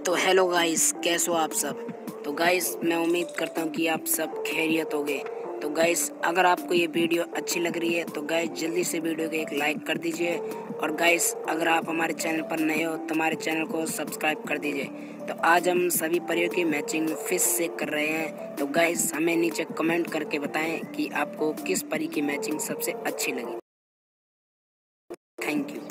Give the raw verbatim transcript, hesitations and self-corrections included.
तो hello guys, कैसे हो आप सब। तो गाइस मैं उम्मीद करता हूँ कि आप सब खैरियत होगे। तो गाइस अगर आपको ये वीडियो अच्छी लग रही है तो गाइस जल्दी से वीडियो को एक लाइक कर दीजिए। और गाइस अगर आप हमारे चैनल पर नए हो तो हमारे चैनल को सब्सक्राइब कर दीजिए। तो आज हम सभी परियों की मैचिंग फिश से कर रहे हैं। तो गाइस हमें नीचे कमेंट करके बताएं कि आपको किस परी की मैचिंग सबसे अच्छी लगी। Thank you.